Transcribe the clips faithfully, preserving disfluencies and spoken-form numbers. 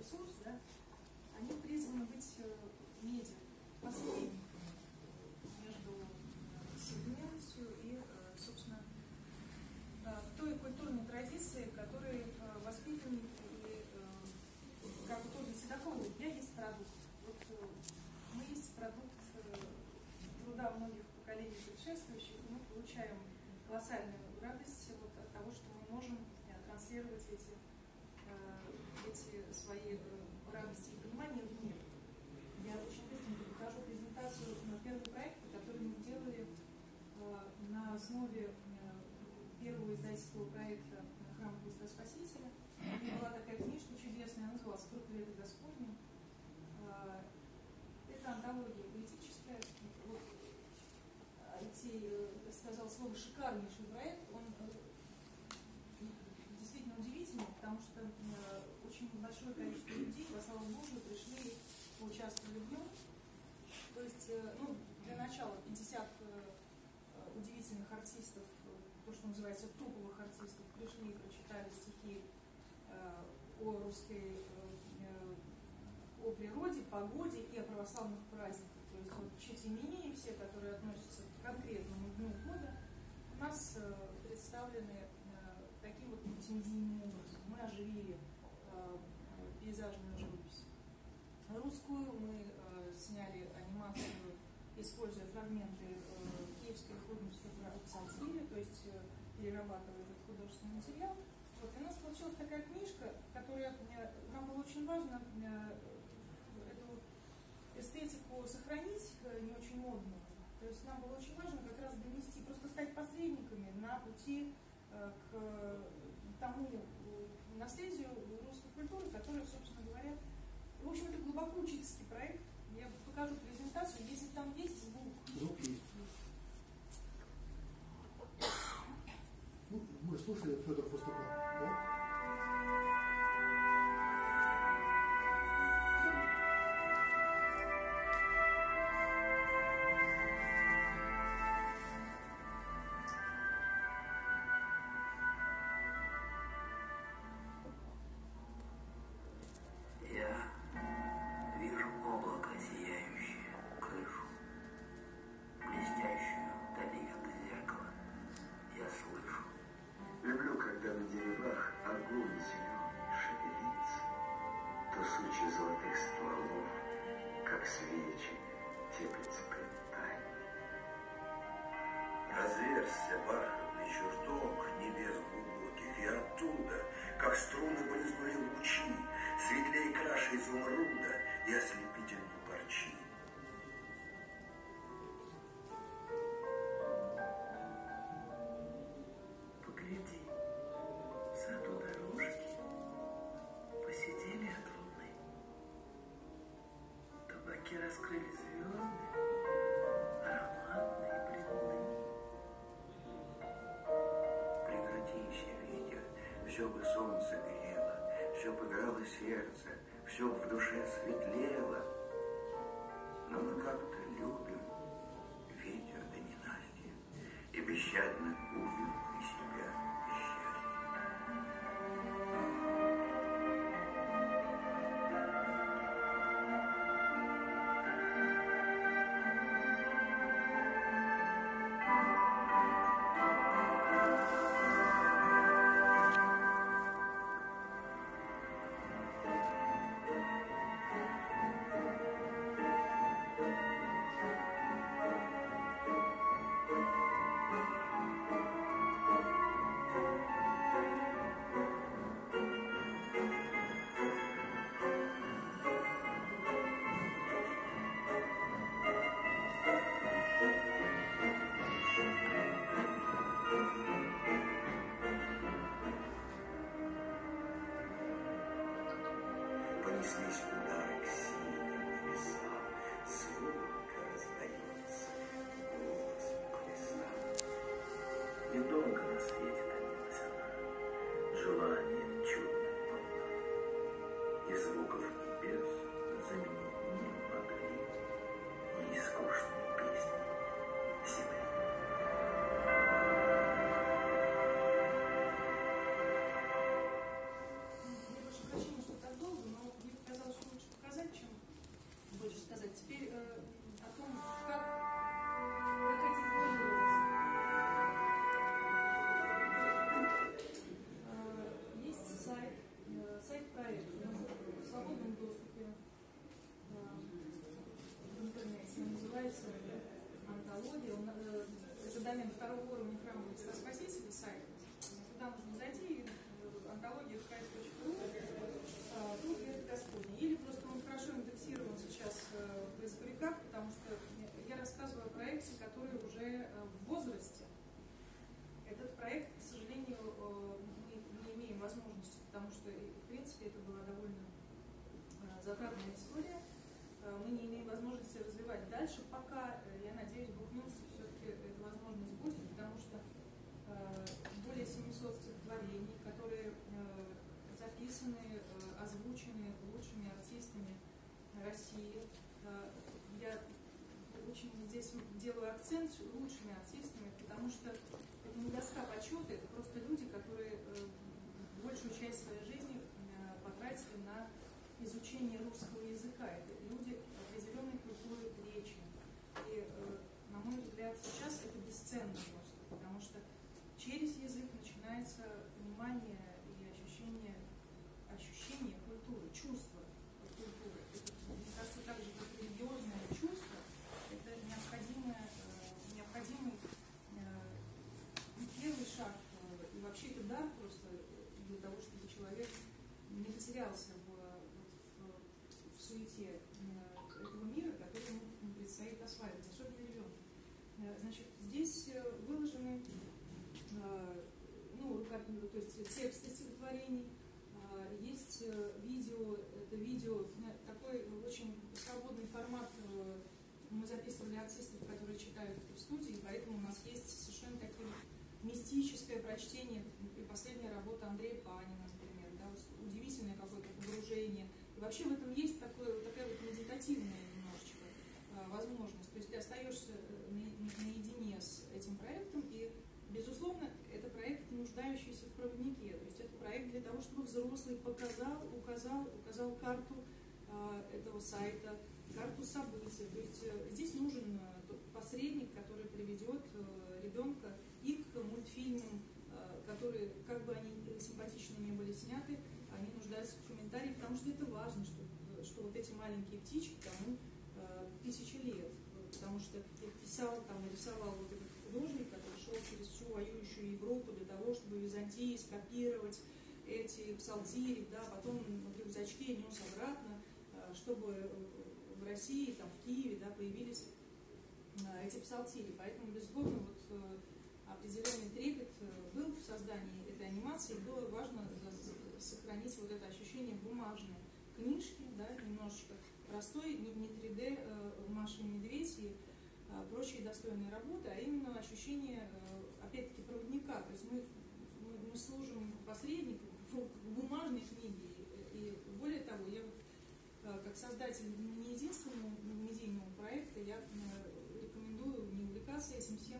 ресурс, да, они призваны быть медиа, посредником между современностью и, собственно, той культурной традиции, которой воспитаны, и, как у Ольги Седоковой, у меня есть продукт. Вот мы есть продукт труда многих поколений предшествующих, и мы получаем колоссальную радость вот от того, что мы можем транслировать эти, эти свои радости и понимания в мир. Я очень быстренько покажу презентацию на первого проекта, который мы сделали на основе первого издательского проекта «Храм Христа Спасителя». Это была такая книжка чудесная, она называлась «Сколько лет до Господня». Это антология поэтическая. Вот, Алексей сказал слово «шикарнейший проект». Он действительно удивительный, потому что очень большое количество людей, во славу Божию, пришли, поучаствовали в нем. То есть, ну, для начала пятьдесят удивительных артистов, то, что называется топовых артистов, пришли и прочитали стихи о русской, о природе, погоде и о православных праздниках. То есть вот чтимени, все, которые относятся к конкретному дню года, у нас представлены таким вот мультимедийным образом. Мы оживили пейзажную живопись русскую, мы сняли анимацию, используя фрагменты киевской художественной псалтири, то есть перерабатывая этот художественный материал. Вот, и у нас получилась такая книжка, которая нам было очень важно эту эстетику сохранить, не очень модную. То есть нам было очень важно как раз донести, просто стать посредниками на пути к тому наследию русской культуры, которое, собственно говоря, в общем, это глубоко учительский проект. Я покажу презентацию, если там есть звук. Звук есть. Ну, мы слушали, Федор выступал, да? Все бы солнце грело, все бы играло сердце, все бы в душе светлело. Но мы как-то любим ветер да ненастье и бесщадно губим и себя, и счастье. Понеслись удары к синим небесам, звонко раздается голос колеса. Недолго на свете томилась она, желанием чудным полна, и звуков небес заменить не могли неискушные песни земли. Я прошу прощения, что так долго, но затратная история. Мы не имеем возможности развивать дальше, пока, я надеюсь, Бог милостив, все-таки эта возможность будет, потому что более семисот стихотворений, которые записаны, озвучены лучшими артистами России. Я очень здесь делаю акцент лучшими артистами, потому что это не доска почета, это просто люди, которые большую часть своей жизни потратили на изучение русского языка. Это люди определенной культуры речи. И, на мой взгляд, сейчас это бесценно просто, потому что через язык начинается понимание и ощущение, ощущение культуры, чувство культуры. Это, мне кажется, так же, как религиозное чувство, это необходимое, необходимый первый шаг. И вообще это дар просто для того, чтобы человек не потерялся в, в, в суете этого мира, который ему предстоит осваивать, особенно ребенку. Значит, здесь выложены ну, то есть тексты стихотворений, есть видео, это видео, такой очень свободный формат. Мы записывали артистов, которые читают в студии, поэтому у нас есть совершенно такое мистическое прочтение. И последняя работа Андрея Панина, например, да, удивительное какое-то погружение. И вообще в этом есть такое, такая вот медитативная немножечко возможность. То есть ты остаешься наедине с этим проектом, и, безусловно, это проект, нуждающийся в проводнике. То есть это проект для того, чтобы взрослый показал, указал, указал карту э, этого сайта, карту событий. То есть э, здесь нужен э, посредник, который приведет э, ребенка и к мультфильмам, э, которые, как бы они симпатично не были сняты, они нуждаются в комментариях, потому что это важно, что, что вот эти маленькие птички тому э, тысячи лет. Потому что их писал, там, нарисовал вот этот художник, который шел через всю воюющую Европу для того, чтобы в Византии скопировать эти псалтири, да, потом в рюкзачке нес обратно, чтобы в России, там, в Киеве, да, появились эти псалтири. Поэтому, безусловно, вот, определенный трепет был в создании этой анимации, и было важно сохранить вот это ощущение бумажной книжки, да, немножечко простой, не три дэ Маши и Медведь и прочие достойные работы, а именно ощущение, опять-таки, проводника. То есть мы, мы, мы служим посредником в бумажной книге. И более того, я вот, как создатель не единственного медийного проекта, я рекомендую не увлекаться этим всем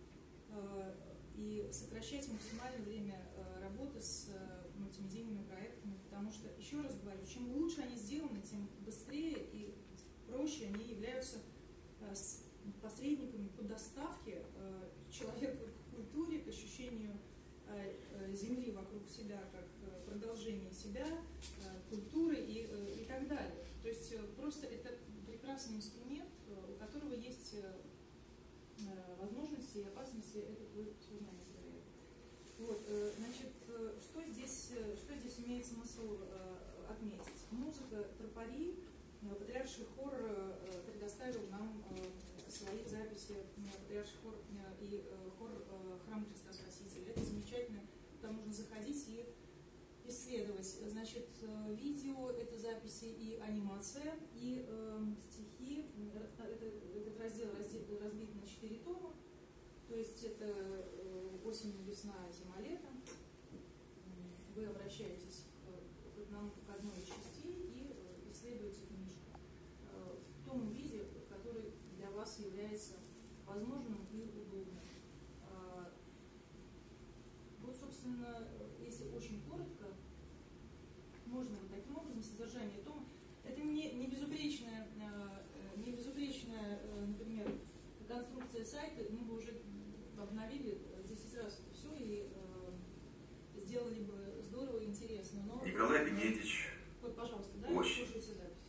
и сокращать максимально время работы с мультимедийными проектами, потому что, еще раз говорю, чем лучше они сделаны, тем быстрее и проще они являются посредниками по доставке человека к культуре, к ощущению земли вокруг себя, как продолжение себя, культуры и, и так далее. То есть просто это прекрасный инструмент, у которого есть возможности и опасности, это вы все знаете, вероятно. Вот, значит, что здесь, что здесь имеет смысл отметить? Музыка тропари, Патриарший хор предоставил нам свои записи, Патриарший хор и хор Храма Христа Спасителя. Это замечательно, туда можно заходить и исследовать. Значит, видео, это записи и анимация, и э, стихи. Это, этот раздел, раздел разбит на четыре тома. То есть это э, осень, весна, зима, лето. Вы обращаетесь к, к, нам, к одной из частей и э, исследуете книжку э, в том виде, который для вас является возможным и удобным. Э, вот, собственно, если очень коротко, можно вот таким образом содержание тома. Это не, не безупречная, э, не безупречная, э, например, конструкция сайта. Мы бы уже обновили десять раз это все и э, сделали бы здорово и интересно. Но, Николай Бенедич. Вот, пожалуйста, да, очень. слушайте запись.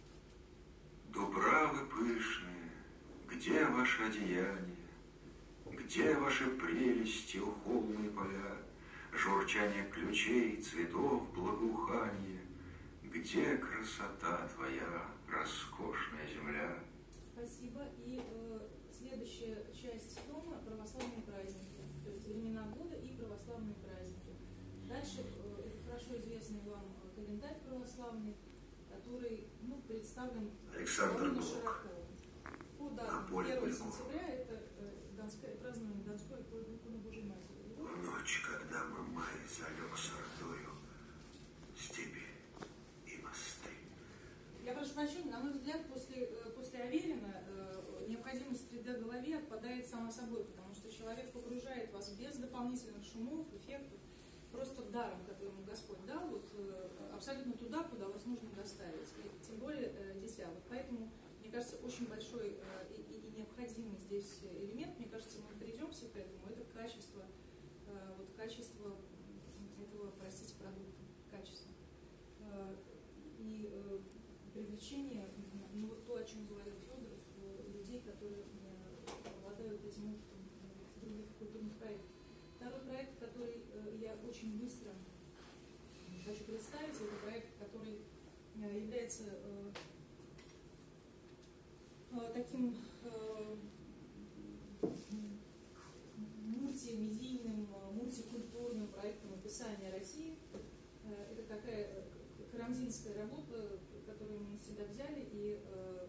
Дубравы пышные, где ваше одеяние? Где ваши прелести, ухолные поля? Журчание ключей, цветов, благоухание. Где красота твоя, роскошная земля? Спасибо. И э, следующая часть тома — православные праздники. То есть времена года и православные праздники. Дальше э, это хорошо известный вам календарь православный. который ну, представлен Александр довольно Блок. широко. По датам первого сентября это э, Донское, празднование Донской иконы Божьей Матери. В ночь, когда Мамай залег с ордою, степи и мосты. Я прошу прощения, на мой взгляд, после, после Аверина э, необходимость три дэ в голове отпадает само собой, потому что человек погружает вас без дополнительных шумов, эффектов, просто даром, который ему Господь дал, вот, э, абсолютно туда, куда вас нужно доставить. И тем более э, дитя. Вот поэтому, мне кажется, очень большой э, и, и, и необходимый здесь элемент, мне кажется, мы придемся к этому, это качество, э, вот, качество этого, простите, продукта, качество. Э, и э, привлечение, ну вот то, о чем говорил Федоров, людей, которые обладают этим опытом в других культурных проектах. Второй проект, который я очень быстро хочу представить, это проект, который является таким мультимедийным, мультикультурным проектом описания России. Это такая карамзинская работа, которую мы всегда взяли и э,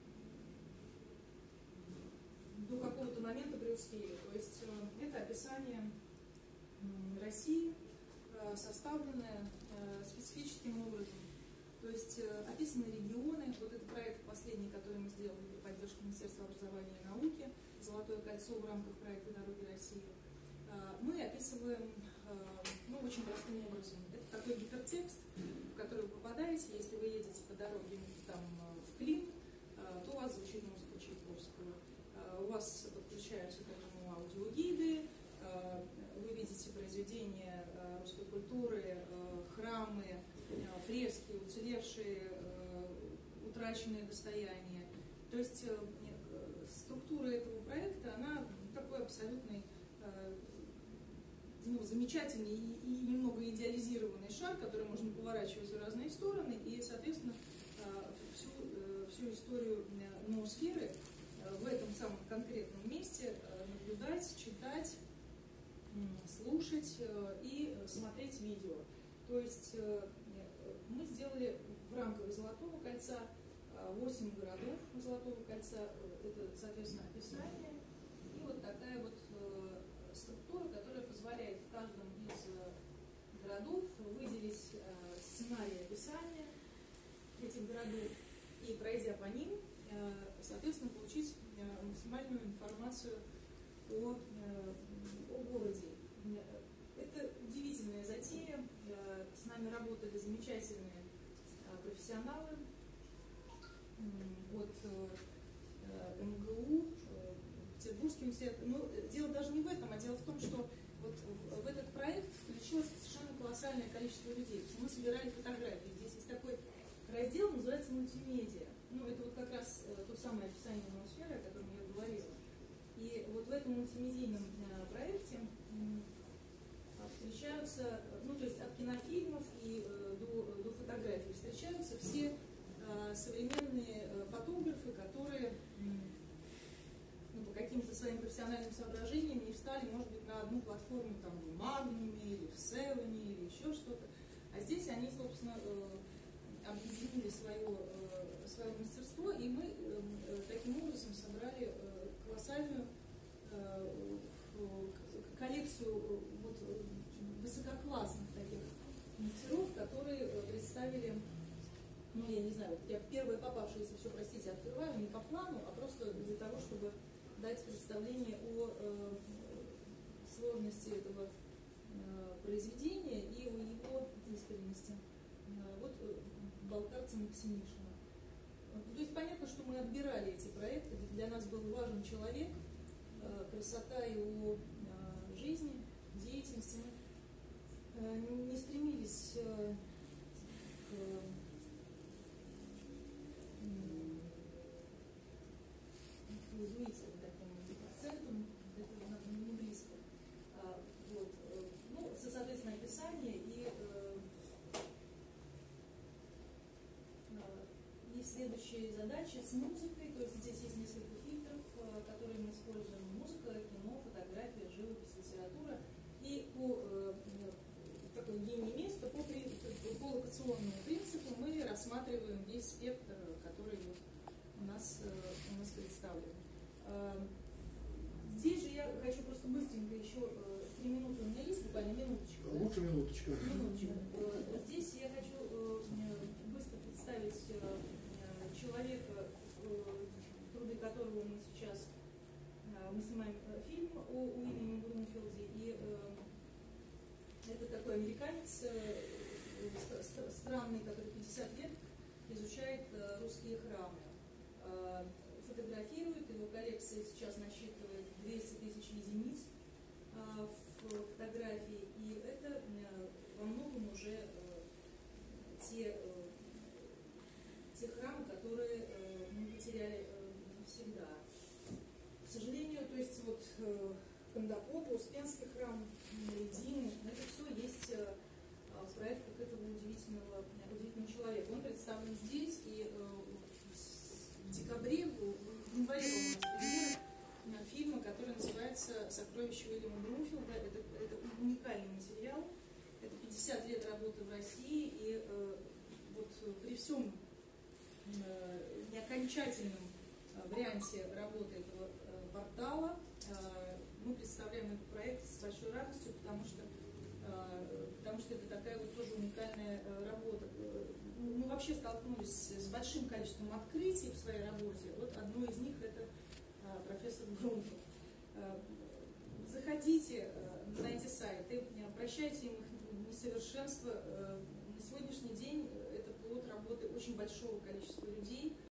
до какого-то момента преуспели. То есть э, это описание э, России, э, составленное э, специфическим образом. То есть э, описаны регионы. Вот это проект последний, который мы сделали при поддержке Министерства образования и науки, «Золотое кольцо» в рамках проекта «Дороги России». Э, мы описываем э, ну, очень простым образом. Это такой гипертекст, в который вы попадаете. Если вы едете по дороге там, в Клин, то у вас звучит музыка Чайковского. У вас подключаются к этому аудиогиды, вы видите произведения русской культуры, храмы, фрески, уцелевшие, утраченные достояния. То есть структура этого проекта, она такой абсолютный, ну, замечательный и, и немного идеализированный шар, который можно поворачивать в разные стороны, и, соответственно, всю, всю историю ноосферы в этом самом конкретном месте наблюдать, читать, слушать и смотреть видео. То есть мы сделали в рамках Золотого кольца восемь городов Золотого кольца, это, соответственно, описание, и вот такая вот структура, которая позволяет в каждом из городов выделить сценарий описания этих городов и, пройдя по ним, соответственно, получить максимальную информацию о, о городе. Это удивительная затея. С нами работали замечательные профессионалы от эм гэ у, Петербургский университет. Но дело даже не в этом, а дело в том, что вот в этот проект включилось совершенно колоссальное количество людей. Мы собирали фотографии. Здесь есть такой раздел, называется мультимедиа. Ну, это вот как раз то самое описание ноосферы, о котором я говорила. И вот в этом мультимедийном проекте встречаются, ну, то есть от кинофильмов и до, до фотографий встречаются все современные фотографы, которые ну, по каким-то своим профессиональным соображениям не встали, может быть, на одну платформу там, в Магнуме или в Севене или еще что-то. А здесь они, собственно, объединили свое, свое мастерство, и мы таким образом собрали колоссальную коллекцию вот, высококлассных таких мастеров, которые представили, ну, я не знаю, вот я первое попавшееся, все, простите, открываю не по плану, а просто для того, чтобы дать представление о э, сложности этого э, произведения и о его искренности. Э, вот э, Балкарца Максимишина. То есть понятно, что мы отбирали эти проекты, для нас был важен человек, э, красота его э, жизни, деятельности. Мы э, не стремились э, к изуиться таким процентом, это нам не близко. А, вот, ну, соответственно, описание и, э, и следующие задачи с музыкой, то есть здесь есть несколько фильтров, которые мы используем: музыка, кино, фотография, живопись, литература, и по э, такой гении места, по, по селекционному принципу мы рассматриваем весь спектр, который вот у нас, у нас представлен. Здесь же я хочу просто быстренько еще, три минуты у меня есть, буквально минуточку. Лучше да? минуточка. Минуточку. Здесь я хочу быстро представить человека, труды которого мы сейчас, мы снимаем фильм о Уильяме Брунфилде, и это такой американец странный, который пятьдесят лет изучает русские храмы. Фотографирует, его коллекция сейчас насчитывает двести тысяч единиц фотографий, и это во многом уже те, те храмы, которые мы потеряли навсегда. К сожалению, то есть вот Кондакопа, Успенский храм, Меридины, это все есть в проектах этого удивительного, удивительного человека. Он представлен здесь, и в декабре, в январе у нас премьера фильма, который называется «Сокровища Уильяма Брунфилда». Это, это уникальный материал. Это пятьдесят лет работы в России, и э, вот при всем э, неокончательном э, варианте работы этого э, портала э, мы представляем этот проект с большой радостью, потому что, э, потому что это такая вот тоже уникальная э, работа. Мы вообще столкнулись с большим количеством открытий в своей работе. Вот одно из них — это э, профессор Брунфилд. Э, заходите э, на эти сайты, прощайте им их несовершенство. Э, на сегодняшний день это плод работы очень большого количества людей.